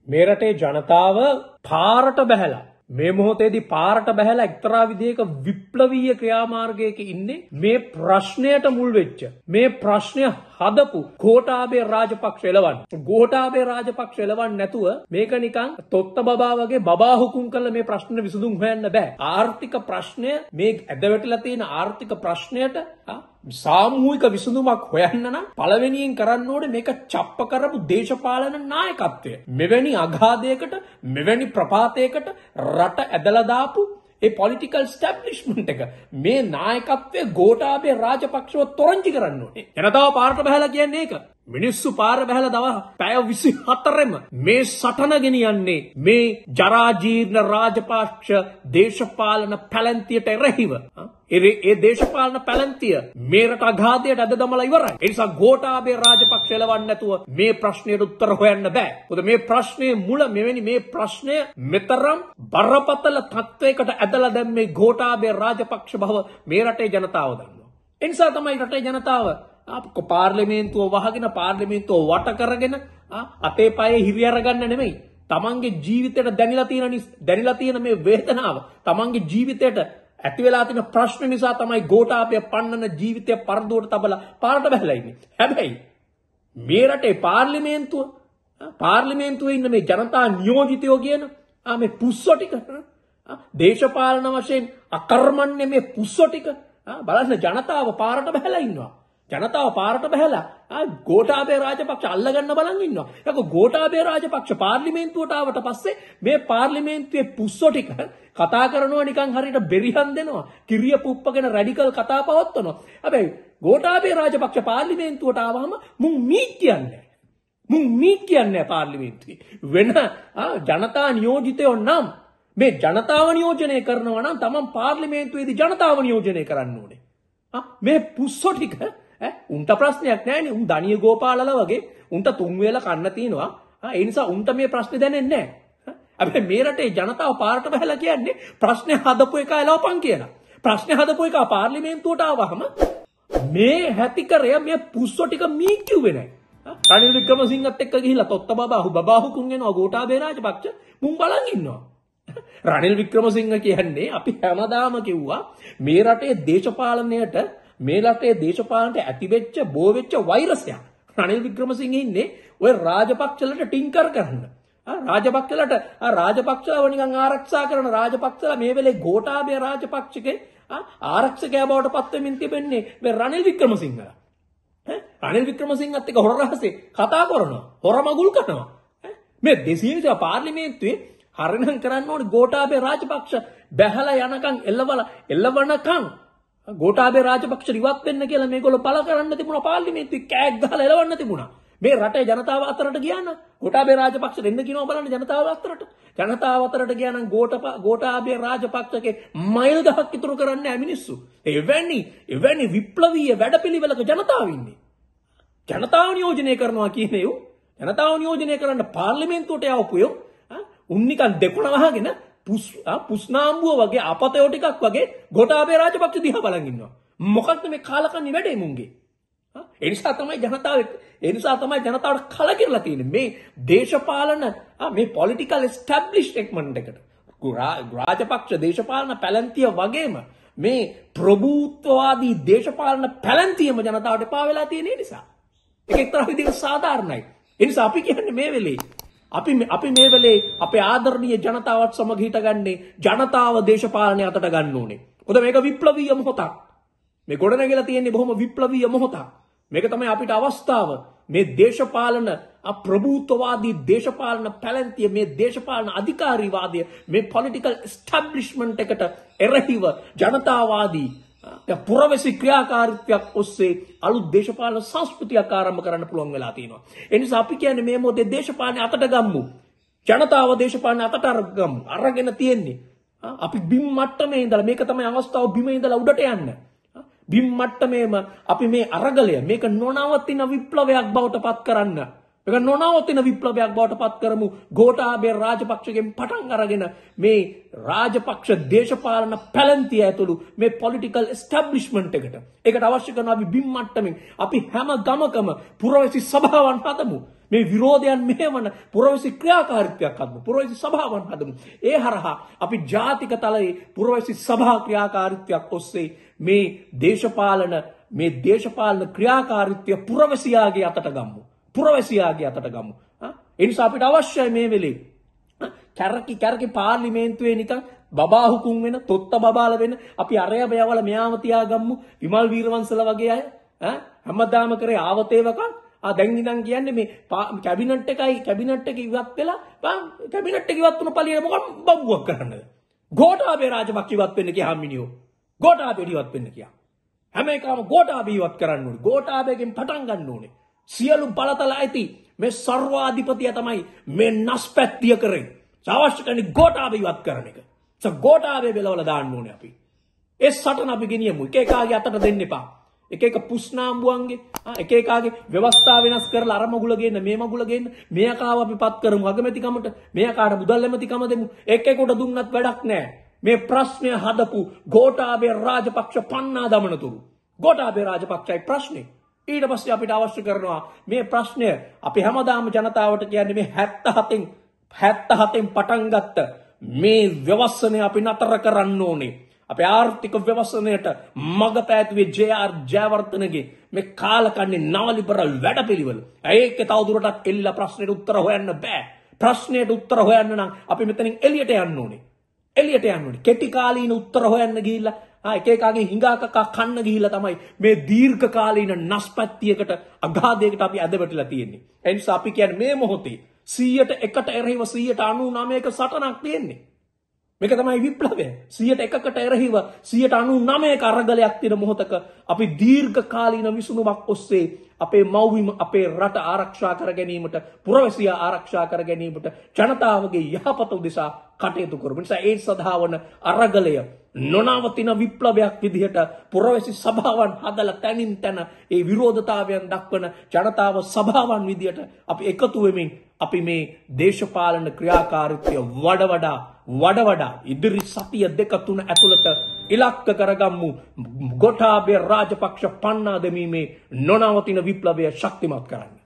මේ රටේ ජනතාව පාරට බැහැලා මේ මොහොතේදී පාරට බැහැලා එක්තරා විදිහක විප්ලවීය ක්‍රියාමාර්ගයක ඉන්නේ මේ ප්‍රශ්නයට මුල් වෙච්ච මේ ප්‍රශ්නය හදපු ගෝඨාභය රාජපක්ෂ එළවන්න. ගෝඨාභය රාජපක්ෂ එළවන්න නැතුව මේක නිකන් තොත්ත බබා වගේ බබා හුකුම් කරලා මේ ප්‍රශ්න විසඳුම් හොයන්න බෑ. ආර්ථික ප්‍රශ්නය මේ ඇදවැටිලා තියෙන ආර්ථික ප්‍රශ්නයට සාමූහික විසඳුමක් හොයන්න නම් පළවෙනියෙන් කරන්න ඕනේ මේක ڇප්ප කරපු දේශපාලන නායකත්වය. මෙවැනි අගාධයකට මෙවැනි ප්‍රපාතයකට රට ඇදලා දාපු ඒ පොලිටිකල් ස්ටැබ්ලිෂ්මන්ට් එක මේ නායකත්වයේ ගෝඨාභය රාජපක්ෂව තොරංචි කරන්න ඕනේ. ජනතාව පාරට බහැලා කියන්නේ ඒක. මිනිස්සු පාර බහැලා දවස් පැය 24ෙම මේ සටන ගෙනියන්නේ මේ ජරා ජීර්ණ රාජපක්ෂ දේශපාලන පැලැන්තියට එරෙහිව. ඒ දේශපාලන පැලැන්තිය මේ රට අගාධයට අද දමලා ඉවරයි. ඒ නිසා ගෝඨාභය රාජපක්ෂ එලවන්න නැතුව මේ ප්‍රශ්නයට උත්තර හොයන්න බෑ. මොකද මේ ප්‍රශ්නේ මුල මෙවැනි මේ ප්‍රශ්නය මෙතරම් බරපතල තත්වයකට ඇදලා දැන් මේ ගෝඨාභය රාජපක්ෂ බව මේ රටේ ජනතාව දන්නවා. ඒ නිසා තමයි රටේ ජනතාව පාර්ලිමේන්තුව වහගෙන පාර්ලිමේන්තුව වට කරගෙන අතේ පයේ හිරි අරගන්න නෙමෙයි. තමන්ගේ ජීවිතයට දැනිලා තියෙන මේ වේදනාව තමන්ගේ ජීවිතයට ඇති වෙලා තියෙන ප්‍රශ්න නිසා තමයි ගෝඨාභය පන්නන ජීවිතය පරදුවට තබලා පාරට බහලා ඉන්නේ. හැබැයි මේ රටේ පාර්ලිමේන්තුවේ ඉන්න මේ ජනතා නියෝජිතයෝ කියන මේ පුස්සෝ ටික දේශපාලන වශයෙන් අකර්මණ්‍ය මේ පුස්සෝ ටික බලන්න ජනතාව පාරට බහලා ඉන්නවා. ජනතාව පාරට බහැලා ගෝඨාභය රාජපක්ෂ අල්ලගන්න බලන් ඉන්නවා. ඒක ගෝඨාභය රාජපක්ෂ පාර්ලිමේන්තුවට ආවට පස්සේ මේ පාර්ලිමේන්තුවේ පුස්සෝ ටික කතා කරනවා නිකන් හරියට බෙරිහන් දෙනවා. කිරිය පුප්පගෙන රැඩිකල් කතා පවත්වනවා. හැබැයි ගෝඨාභය රාජපක්ෂ පාර්ලිමේන්තුවට ආවම මුන් මී කියන්නේ පාර්ලිමේන්තුවේ. වෙන ජනතා නියෝජිතයෝ නම් මේ ජනතාව නියෝජනය කරනවා නම් තමන් පාර්ලිමේන්තුවේදී ජනතාව නියෝජනය කරන්න ඕනේ. මේ පුස්සෝ ටික උන්ට ප්‍රශ්නයක් නෑනේ. උන් දනිය ගෝපාලලා වගේ උන්ට තුන් වේල කන්න තියෙනවා. ඒ නිසා උන්ට මේ ප්‍රශ්නේ දැනෙන්නේ නෑ. අපි මේ රටේ ජනතාව පාරට බහලා කියන්නේ ප්‍රශ්නේ හදපු එක එලවපන් කියලා. ප්‍රශ්නේ හදපු එක පාර්ලිමේන්තුවට ආවහම මේ හැතිකරය මේ පුස්සෝ ටික මී කිව්වේ නෑ. රනිල් වික්‍රමසිංහත් එක්ක ගිහිල්ලා තොත්ත බබාහු කුන් එනවා ගෝඨාභය රාජපක්ෂ මුන් බලන් ඉන්නවා. රනිල් වික්‍රමසිංහ කියන්නේ අපි හැමදාම කිව්වා මේ රටේ දේශපාලනයට ඇතිවෙච්ච බෝ වෙච්ච වෛරසයක්. රනිල් වික්‍රමසිංහ ඉන්නේ ඔය රාජපක්ෂලට ටින්කර් කරන්න. රාජපක්ෂලව නිකන් ආරක්ෂා කරන රාජපක්ෂලා මේ වෙලේ ගෝඨාභය රාජපක්ෂගේ ආරක්ෂකයා බවට පත් වෙමින් තිබෙන්නේ මේ රනිල් වික්‍රමසිංහලා. රනිල් වික්‍රමසිංහත් එක්ක හොර රහසේ කතා කරනවා. හොර මගුල් කරනවා. මේ 200 පාර්ලිමේන්තුවේ හරිනම් කරන්න ඕනේ ගෝඨාභය රාජපක්ෂ බැහැලා යනකම් එල්ලවනකම් ගෝඨාභය රාජපක්ෂ ඉවත් වෙන්න කියලා මේගොල්ලෝ පළ කරන්න තිබුණා පාර්ලිමේන්තුවේ කෑග් ගහලා එලවන්න තිබුණා. මේ රටේ ජනතාව අතරට ගියා නම් ගෝඨාභය රාජපක්ෂ දෙන්න කියනවා බලන්න ජනතාව අතරට. ජනතාව අතරට ගියා නම් ගෝඨාභය රාජපක්ෂගේ මයිල් ගහක් ඉතුරු කරන්නේ නැහැ මිනිස්සු. එවැනි විප්ලවීය වැඩපිළිවෙලක ජනතාව ඉන්නේ. ජනතාව නියෝජනය කරනවා කියන්නේ ජනතාව නියෝජනය කරන්න පාර්ලිමේන්තුවට යවපුයෝ උන්නිකන් දෙකොණ වහගෙන පුස්නාම්බුව වගේ අපතයෝ ටිකක් වගේ ගෝඨාභය රාජපක්ෂ දිහා බලන් ඉන්නවා. මොකක්ද මේ කාලකන්ණි වැඩේ මුන්ගේ? ඒ නිසා තමයි ජනතාවට කලකිරලා තියෙන්නේ මේ දේශපාලන මේ පොලිටිකල් එස්ටැබ්ලිෂ්මන්ට් එකට. රාජපක්ෂ දේශපාලන පැලැන්තිය වගේම මේ ප්‍රභූත්වවාදී දේශපාලන පැලැන්තියම ජනතාවට එපා වෙලා තියෙන නිසා. ඒක එක්තරා විදිහක සාධාරණයි. ඒ නිසා අපි කියන්නේ මේ වෙලේ අපි මේ වෙලේ අපේ ආදරණීය ජනතාවත් සමග හිටගන්නේ ජනතාව දේශපාලනය අතට ගන්න ඕනේ. මොකද මේක විප්ලවීය මොහොතක්. මේ ගොඩනැගිලා තියෙන්නේ බොහොම විප්ලවීය මොහොතක්. මේක තමයි අපිට අවස්ථාව. මේ දේශපාලන ප්‍රභූත්වවාදී දේශපාලන පැලැන්තිය මේ දේශපාලන අධිකාරීවාදය මේ පොලිටිකල් එස්ටැබ්ලිෂ්මන්ට් එකට එරෙහිව ජනතාවාදී පුරවැසි ක්‍රියාකාරීත්වයක් ඔස්සේ අලුත් දේශපාලන සංස්කෘතියක් ආරම්භ කරන්න පුළුවන් වෙලා තියෙනවා. ඒ නිසා අපි කියන්නේ මේ මොහොතේ දේශපාලනය අතට ගමු. ජනතාව දේශපාලනය අතට අරගමු. අරගෙන තියෙන්නේ අපි බිම් මට්ටමේ ඉඳලා මේක තමයි අවස්ථාව බිමේ ඉඳලා උඩට යන්න. බිම් මට්ටමේම අපි මේ අරගලය මේක නොනවතින විප්ලවයක් බවට පත් කරන්න මේක නොනවතින විප්ලවයක් බවට පත් කරමු. ගෝඨාභය රාජපක්ෂගෙන් පටන් අරගෙන මේ රාජපක්ෂ දේශපාලන පැලැන්තිය ඇතුළු මේ පොලිටිකල් එස්ටැබ්ලිෂ්මන්ට් එකට. ඒකට අවශ්‍ය කරන අපි බිම් මට්ටමින් අපි හැම ගමකම පුරවැසි සභාවන් හදමු. මේ විරෝධයන් මෙහෙවන පුරවැසි ක්‍රියාකාරීත්වයක් හදමු. පුරවැසි සභාවන් හදමු. ඒ හරහා අපි ජාතික තලයේ පුරවැසි සභා ක්‍රියාකාරීත්වයක් ඔස්සේ මේ දේශපාලන ක්‍රියාකාරීත්වය පුරවැසියාගේ අතට ගමු. පුරවැසියාගේ අතට ගමු. ඒ නිසා අපිට අවශ්‍යයි මේ වෙලේ කැරකි පාර්ලිමේන්තුවේ නිකන් බබා හුකුම් වෙන තොත්ත බබාල වෙන අපි අරය බයවල මෙයාම තියාගමු විමල් වීරවංශලා වගේ අය හැමදාම කරේ ආවතේවකන් දැන් ඉඳන් කියන්නේ මේ කැබිනට් එක ඉවත් වෙලා කැබිනට් එක ඉවත් වුණ පළිය මොකක් බම්බුවක් කරන්නද ගෝඨාභය රාජපක්ෂ ඉවත් වෙන්න කියා මිනියෝ ගෝඨාභය ඉවත් වෙන්න කියා හැම එකම ගෝඨාභය ඉවත් කරන්න ඕනේ ගෝඨාභයගෙන් පටන් ගන්න ඕනේ සියලු බලතල ඇති මේ සර්වාධිපතිය තමයි මේ නස්පැත්තිය කරේ අවශ්‍ය කරන්නේ ගෝඨාභය ඉවත් කරන එක ගෝඨාභය බෙලවල දාන්න ඕනේ අපි ඒ සටන අපි ගෙනියමු එක එකාගේ අතට දෙන්න එපා එක එක පුස්නාම්බුවන්ගේ එක එකාගේ ව්‍යවස්ථා වෙනස් කරලා අර මගුල ගේන්න මේ මගුල ගේන්න මෙයාකාව අපි පත් කරමු අගමැතිකමට මෙයාකාට මුදල් ඇමතිකම දෙමු එක එකට දුන්නත් වැඩක් නැහැ මේ ප්‍රශ්නය හදපු ගෝඨාභය රාජපක්ෂ පන්නා දමනතුරු ගෝඨාභය රාජපක්ෂයි ප්‍රශ්නේ ඊට පස්සේ අපිට අවශ්‍ය කරනවා මේ ප්‍රශ්නය අපි හැමදාම ජනතාවට කියන්නේ මේ 77න් පටන් ගත්ත මේ ව්‍යවස්සනය අපි නතර කරන්න ඕනේ අපේ ආර්ථික ව්‍යවස්සනයට මග පැතුවේ ජේ.ආර්. ජයවර්ධනගේ මේ කාලකන්ණි නව ලිබරල් වැඩපිළිවෙල. ඒක තවදුරටත් එල්ල ප්‍රශ්නෙට උත්තර හොයන්න බෑ. ප්‍රශ්නෙට උත්තර හොයන්න නම් අපි මෙතනින් එළියට යන්න ඕනේ. කෙටි කාලීන උත්තර හොයන්න ගිහිල්ලා එක එකගේ හිඟාකකා කන්න ගිහිල්ලා තමයි මේ දීර්ඝ කාලීන නස්පැත්තියකට අගාධයකට අපි ඇදවැටිලා තියෙන්නේ. ඒ නිසා අපි කියන්නේ මේ මොහොතේ 100ට එරෙහිව 99ක සටනක් තියෙන්නේ. මේක තමයි විප්ලවය 101කට එරෙහිව 99ක අරගලයක් තියෙන මොහොතක අපි දීර්ඝ කාලීන විසඳුමක් ඔස්සේ අපේ මව්බිම අපේ රට ආරක්ෂා කර ගැනීමට පුරවැසියා ආරක්ෂා කර ගැනීමට ජනතාවගේ යහපත උදෙසා කටයුතු කරමු. නිසා ඒ සඳහා වන අරගලය නොනවතින විප්ලවයක් විදිහට පුරවැසි සභාවන් හදලා තනින් තන ඒ විරෝධතාවයන් දක්වන ජනතාව සභාවන් විදිහට අපි එකතු වෙමින් අපි මේ දේශපාලන ක්‍රියාකාරීත්වය වඩා ඉදිරි සතිය 2-3 ඇතුළත ඉලක්ක කරගමු ගෝඨාභය රාජපක්ෂ පන්නා දැමීමේ නොනවතින විප්ලවය ශක්තිමත් කරන්න.